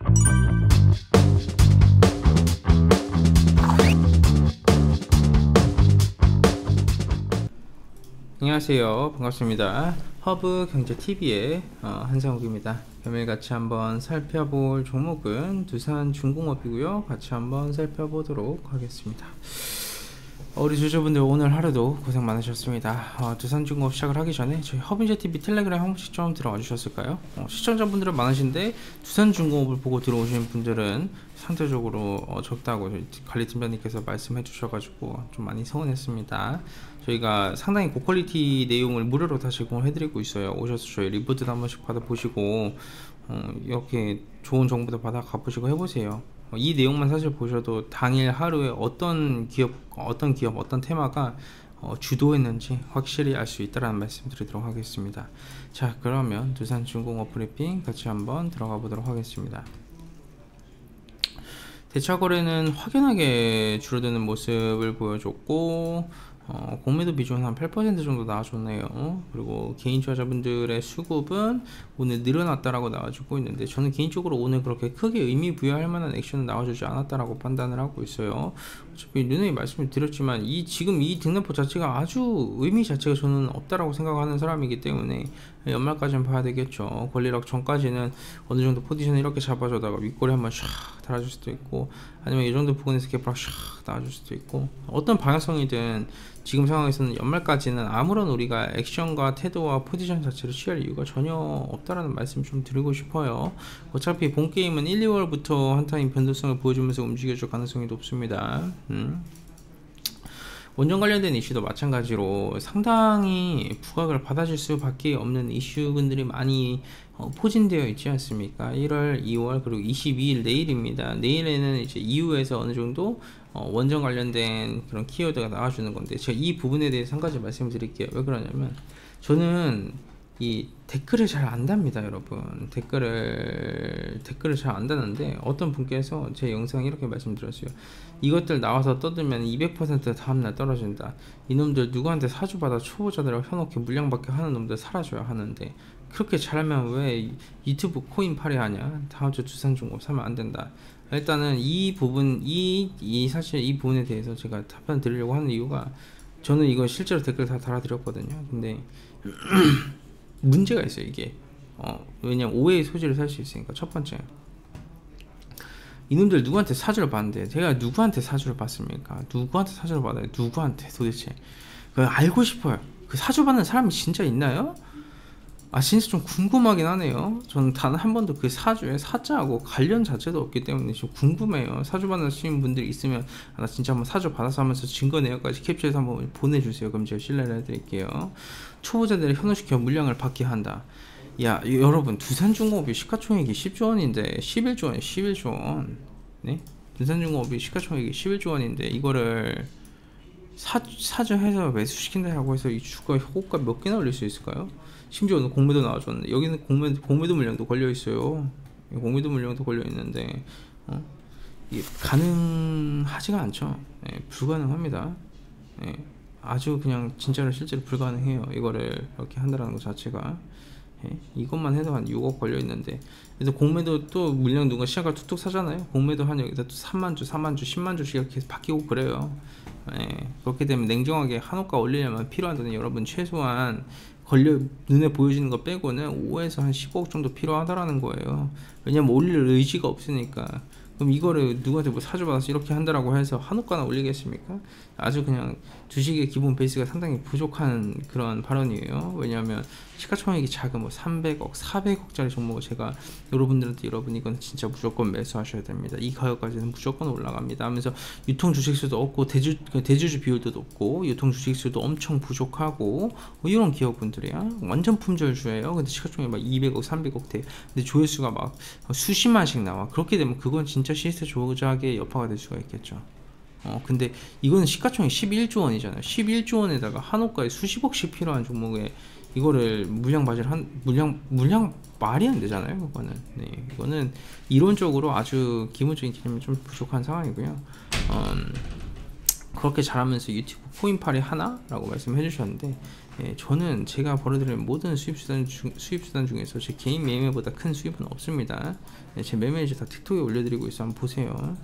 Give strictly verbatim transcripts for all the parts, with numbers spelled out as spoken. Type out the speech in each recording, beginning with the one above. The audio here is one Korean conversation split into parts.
안녕하세요, 반갑습니다. 허브경제티비의 어, 한상욱입니다. 금일 같이 한번 살펴볼 종목은 두산중공업이고요. 같이 한번 살펴보도록 하겠습니다. 어, 우리 주주분들 오늘 하루도 고생 많으셨습니다. 어, 두산중공업 시작을 하기 전에 저희 허브경제티비 텔레그램 한 번씩 좀 들어와 주셨을까요? 어, 시청자분들은 많으신데 두산중공업을 보고 들어오신 분들은 상대적으로 어, 적다고 관리팀장님께서 말씀해 주셔가지고 좀 많이 서운했습니다. 저희가 상당히 고퀄리티 내용을 무료로 다 제공을 해드리고 있어요. 오셔서 저희 리포트도 한 번씩 받아보시고 어, 이렇게 좋은 정보도 받아 가보시고 해보세요. 어, 이 내용만 사실 보셔도 당일 하루에 어떤 기업 어떤 기업 어떤 테마가 어, 주도했는지 확실히 알 수 있다는 말씀 드리도록 하겠습니다. 자, 그러면 두산중공업 브리핑 같이 한번 들어가 보도록 하겠습니다. 대차거래는 확연하게 줄어드는 모습을 보여줬고 어, 공매도 비중은 한 팔 퍼센트 정도 나와줬네요. 그리고 개인 투자자분들의 수급은 오늘 늘어났다라고 나와주고 있는데, 저는 개인적으로 오늘 그렇게 크게 의미 부여할 만한 액션은 나와주지 않았다라고 판단을 하고 있어요. 어차피 누누이 말씀을 드렸지만 이 지금 이 등락포 자체가 아주 의미 자체가 저는 없다라고 생각하는 사람이기 때문에 연말까지는 봐야 되겠죠. 권리락 전까지는 어느 정도 포지션을 이렇게 잡아주다가 윗꼬리 한번 샥 달아줄 수도 있고, 아니면 이 정도 부근에서 개파락 샥 나와줄 수도 있고, 어떤 방향성이든 지금 상황에서는 연말까지는 아무런 우리가 액션과 태도와 포지션 자체를 취할 이유가 전혀 없다라는 말씀 좀 드리고 싶어요. 어차피 본 게임은 일, 이월부터 한타임 변동성을 보여주면서 움직여줄 가능성이 높습니다. 음. 원전 관련된 이슈도 마찬가지로 상당히 부각을 받아줄 수밖에 없는 이슈분들이 많이 어, 포진되어 있지 않습니까? 일월, 이월, 그리고 이십이일 내일입니다. 내일에는 이제 이후에서 어느 정도 어, 원전 관련된 그런 키워드가 나와주는 건데, 제가 이 부분에 대해서 한 가지 말씀을 드릴게요. 왜 그러냐면, 저는 이 댓글을 잘 안 답니다, 여러분. 댓글을 댓글을 잘 안 다는데, 어떤 분께서 제 영상에 이렇게 말씀드렸어요. 이것들 나와서 떠들면 이백 퍼센트 다음날 떨어진다. 이놈들 누구한테 사주받아 초보자들을 켜놓게 물량받게 하는 놈들 사라져야 하는데, 그렇게 잘하면 왜 유튜브 코인 팔이 하냐? 다음주 두산중공업 사면 안 된다. 일단은 이 부분, 이, 이 사실 이 부분에 대해서 제가 답변 드리려고 하는 이유가, 저는 이거 실제로 댓글 다 달아드렸거든요. 근데 문제가 있어요, 이게. 어, 왜냐면 오해의 소지를 살 수 있으니까. 첫 번째, 이놈들 누구한테 사주를 받는데, 제가 누구한테 사주를 받습니까? 누구한테 사주를 받아요? 누구한테 도대체? 그 알고 싶어요. 그 사주 받는 사람이 진짜 있나요? 아, 진짜 좀 궁금하긴 하네요. 저는 단 한 번도 그 사주에 사자하고 관련 자체도 없기 때문에 좀 궁금해요. 사주 받으시는 분들이 있으면 아, 나 진짜 한번 사주 받아서 하면서 증거 내역까지 캡처해서 한번 보내주세요. 그럼 제가 신뢰를 해드릴게요. 초보자들을 현혹시켜 물량을 받게 한다. 야, 여러분, 두산중공업이 시가총액이 십조 원인데 십일조 원, 십일조 원. 네? 두산중공업이 시가총액이 십일조 원인데 이거를 사, 사주해서 매수시킨다라고 해서 이 주가 호가 몇 개나 올릴 수 있을까요? 심지어 오늘 공매도 나와줬는데, 여기는 공매도, 공매도 물량도 걸려있어요. 공매도 물량도 걸려있는데 어? 이게 가능하지가 않죠. 예, 불가능합니다. 예, 아주 그냥 진짜로 실제로 불가능해요. 이거를 이렇게 한다는 것 자체가. 예, 이것만 해도 한 육억 걸려있는데, 그래서 공매도 또 물량 누가 시작을 툭툭 사잖아요. 공매도 한 여기다 또 삼만주, 사만주, 십만주씩 이렇게 바뀌고 그래요. 예, 그렇게 되면 냉정하게 한호가 올리려면 필요한 돈은 여러분 최소한 걸려 눈에 보여지는 거 빼고는 오에서 한 십억 정도 필요하다라는 거예요. 왜냐면 올릴 의지가 없으니까. 그럼 이거를 누구한테 뭐 사주받아서 이렇게 한다라고 해서 한호가나 올리겠습니까? 아주 그냥 주식의 기본 베이스가 상당히 부족한 그런 발언이에요. 왜냐하면 시가총액이 작은 뭐 삼백억, 사백억짜리 종목을 제가 여러분들한테, 여러분 이건 진짜 무조건 매수하셔야 됩니다. 이 가격까지는 무조건 올라갑니다 하면서 유통 주식수도 없고 대주, 대주주 비율도 높고 유통 주식수도 엄청 부족하고 뭐 이런 기업분들이야. 완전 품절주예요. 근데 시가총액이 막 이백억, 삼백억 대. 근데 조회수가 막 수십만씩 나와. 그렇게 되면 그건 진짜 시세 조작의 여파가 될 수가 있겠죠. 어 근데 이거는 시가총액 십일조 원이잖아요. 십일조 원에다가 한호가에 수십억씩 필요한 종목에 이거를 물량 바지를 한 물량 물량 말이 안 되잖아요. 그거는. 네, 이거는 이론적으로 아주 기본적인 개념이 좀 부족한 상황이고요. 음, 그렇게 잘하면서 유튜브 코인팔이 하나? 라고 말씀해 주셨는데, 예, 저는 제가 벌어들이는 모든 수입수단, 중, 수입수단 중에서 제 개인 매매보다 큰 수입은 없습니다. 예, 제 매매 이제 다 틱톡에 올려드리고 있어. 한번 보세요.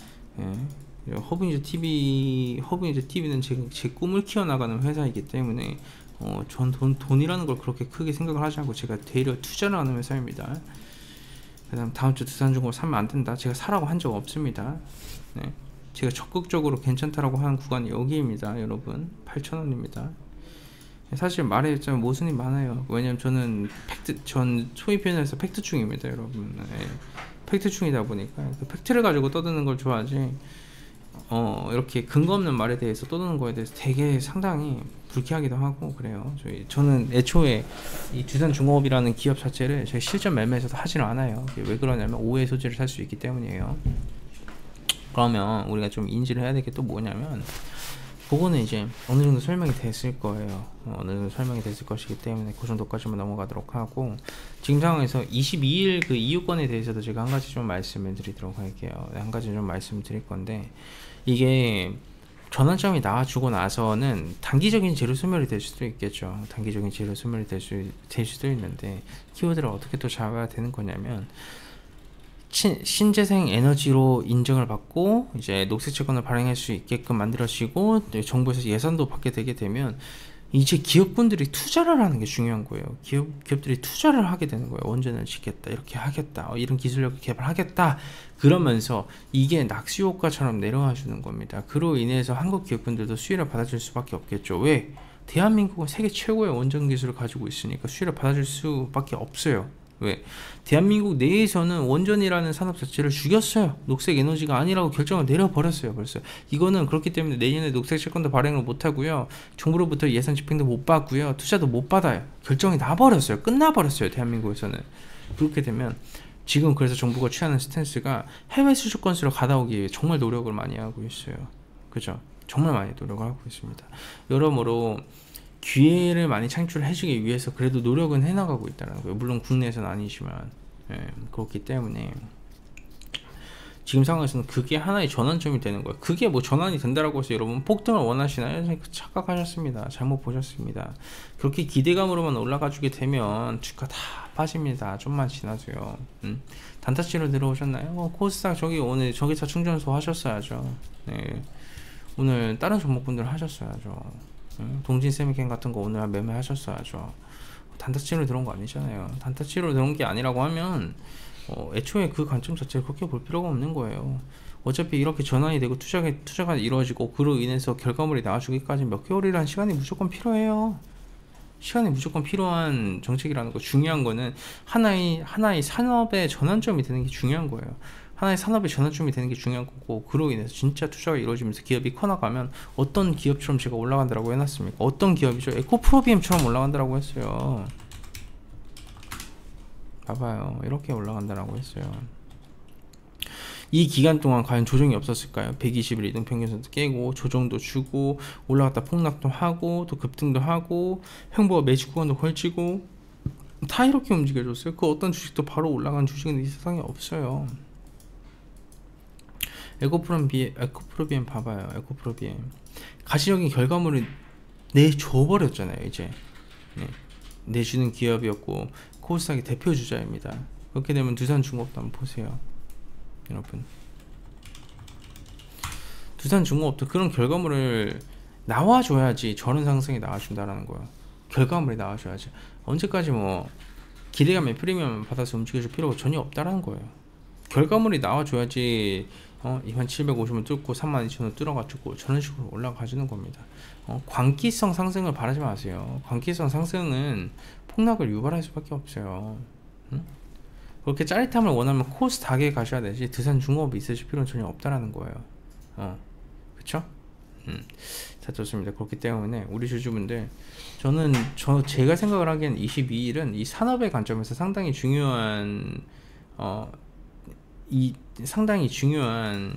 예, 허브니저 티비, 허브니저 티비는 제, 제 꿈을 키워나가는 회사이기 때문에 어, 전 돈, 돈이라는 걸 그렇게 크게 생각을 하지 않고 제가 되려 투자를 하는 회사입니다. 그 다음 다음주 두산중공업 사면 안된다, 제가 사라고 한 적 없습니다. 네. 제가 적극적으로 괜찮다라고 하는 구간이 여기입니다. 여러분, 팔천 원입니다 사실 말했자면 모순이 많아요. 왜냐면 저는 팩트, 전 소위 표현해서 팩트충입니다, 여러분. 네. 팩트충이다 보니까 그 팩트를 가지고 떠드는 걸 좋아하지, 어, 이렇게 근거 없는 말에 대해서 떠드는 거에 대해서 되게 상당히 불쾌하기도 하고 그래요. 저희, 저는 애초에 이 두산중공업이라는 기업 자체를 저희 실전 매매에서도 하지는 않아요. 왜 그러냐면 오해 소지를 살 수 있기 때문이에요. 그러면 우리가 좀 인지를 해야 될 게 또 뭐냐면, 그거는 이제 어느 정도 설명이 됐을 거예요. 어, 어느 정도 설명이 됐을 것이기 때문에 그 정도까지만 넘어가도록 하고, 지금 상황에서 이십이 일 그 이유권에 대해서도 제가 한 가지 좀 말씀을 드리도록 할게요. 한 가지 좀 말씀을 드릴 건데, 이게 전환점이 나와주고 나서는 단기적인 재료 소멸이 될 수도 있겠죠. 단기적인 재료 소멸이 될, 수, 될 수도 있는데, 키워드를 어떻게 또 잡아야 되는 거냐면, 신, 신재생 에너지로 인정을 받고 이제 녹색 채권을 발행할 수 있게끔 만들어지고 정부에서 예산도 받게 되게 되면 이제 기업분들이 투자를 하는 게 중요한 거예요. 기업, 기업들이 투자를 하게 되는 거예요. 원전을 짓겠다, 이렇게 하겠다, 어, 이런 기술력을 개발하겠다, 그러면서 이게 낙수 효과처럼 내려와 주는 겁니다. 그로 인해서 한국 기업분들도 수혜를 받아줄 수밖에 없겠죠. 왜? 대한민국은 세계 최고의 원전 기술을 가지고 있으니까 수혜를 받아줄 수밖에 없어요. 왜? 대한민국 내에서는 원전이라는 산업 자체를 죽였어요. 녹색 에너지가 아니라고 결정을 내려버렸어요. 벌써 이거는 그렇기 때문에 내년에 녹색 채권도 발행을 못하고요, 정부로부터 예산 집행도 못 받고요, 투자도 못 받아요. 결정이 나버렸어요. 끝나버렸어요, 대한민국에서는. 그렇게 되면 지금 그래서 정부가 취하는 스탠스가 해외 수출 건수를 가다오기 위해 정말 노력을 많이 하고 있어요. 그죠? 정말 많이 노력을 하고 있습니다. 여러모로 기회를 많이 창출해주기 위해서 그래도 노력은 해나가고 있다는 거예요. 물론 국내에서는 아니지만. 예, 그렇기 때문에 지금 상황에서는 그게 하나의 전환점이 되는 거예요. 그게 뭐 전환이 된다라고 해서 여러분 폭등을 원하시나요? 착각하셨습니다. 잘못 보셨습니다. 그렇게 기대감으로만 올라가 주게 되면 주가 다 빠집니다. 좀만 지나세요. 음? 단타치로 들어오셨나요? 어, 코스닥 저기 오늘 전기차 충전소 하셨어야죠. 네. 오늘 다른 종목분들 하셨어야죠. 동진세미캠 같은 거 오늘 매매 하셨어야죠. 단타치로 들어온 거 아니잖아요. 단타치로 들어온 게 아니라고 하면 어, 애초에 그 관점 자체를 그렇게 볼 필요가 없는 거예요. 어차피 이렇게 전환이 되고 투자가, 투자가 이루어지고 그로 인해서 결과물이 나와주기까지 몇 개월이라는 시간이 무조건 필요해요. 시간이 무조건 필요한 정책이라는 거. 중요한 거는 하나의 하나의 산업의 전환점이 되는 게 중요한 거예요. 하나의 산업의 전환점이 되는 게 중요한 거고, 그로 인해서 진짜 투자가 이루어지면서 기업이 커나가면 어떤 기업처럼 제가 올라간다라고 해놨습니까? 어떤 기업이죠? 에코프로비엠처럼 올라간다라고 했어요. 봐봐요, 이렇게 올라간다라고 했어요. 이 기간 동안 과연 조정이 없었을까요? 백이십 일 이동평균선도 깨고 조정도 주고 올라갔다 폭락도 하고 또 급등도 하고 횡보가 매직 구간도 걸치고 다 이렇게 움직여줬어요. 그 어떤 주식도 바로 올라간 주식은 이 세상에 없어요. 에코프로비엠, 에코프로비엠 봐봐요. 에코프로비엠 가시적인 결과물을 내줘버렸잖아요. 이제 네. 내주는 기업이었고 코스닥의 대표 주자입니다. 그렇게 되면 두산중공업도 한번 보세요, 여러분. 두산중공업도 그런 결과물을 나와줘야지 저런 상승이 나와준다라는 거예요. 결과물이 나와줘야지. 언제까지 뭐 기대감에 프리미엄 받아서 움직여줄 필요가 전혀 없다라는 거예요. 결과물이 나와줘야지. 어, 이만 칠백오십 원 뚫고 삼만 이천 원 뚫어가지고 저런 식으로 올라가주는 겁니다. 어, 광기성 상승을 바라지 마세요. 광기성 상승은 폭락을 유발할 수밖에 없어요. 응? 그렇게 짜릿함을 원하면 코스닥에 가셔야 되지 두산중공업이 있으실 필요는 전혀 없다라는 거예요. 어, 그쵸? 음. 자, 좋습니다. 그렇기 때문에 우리 주주분들, 저는 저 제가 생각을 하기엔 이십이 일은 이 산업의 관점에서 상당히 중요한 어, 이 상당히 중요한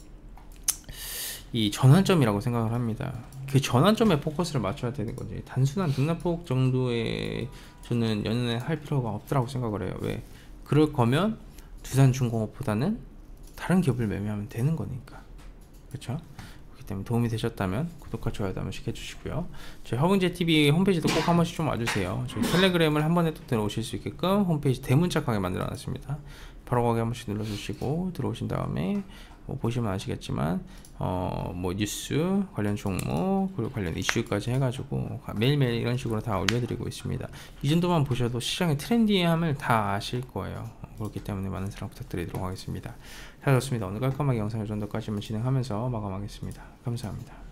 이 전환점이라고 생각을 합니다. 그 전환점에 포커스를 맞춰야 되는 거지. 단순한 등락폭 정도에 저는 연연해 할 필요가 없다고 생각을 해요. 왜? 그럴 거면 두산중공업보다는 다른 기업을 매매하면 되는 거니까. 그렇죠? 그렇기 그렇기 때문에 도움이 되셨다면 구독과 좋아요도 한 번씩 해주시고요. 저희 허근제티비 홈페이지도 꼭 한 번씩 좀 와주세요. 저희 텔레그램을 한 번에 또 들어오실 수 있게끔 홈페이지 대문짝하게 만들어 놨습니다. 바로 가기 한 번씩 눌러주시고 들어오신 다음에 뭐 보시면 아시겠지만 어 뭐 뉴스 관련 종목 그리고 관련 이슈까지 해가지고 매일매일 이런 식으로 다 올려드리고 있습니다. 이 정도만 보셔도 시장의 트렌디함을 다 아실 거예요. 그렇기 때문에 많은 사랑 부탁드리도록 하겠습니다. 잘 좋습니다. 오늘 깔끔하게 영상을 정도까지만 진행하면서 마감하겠습니다. 감사합니다.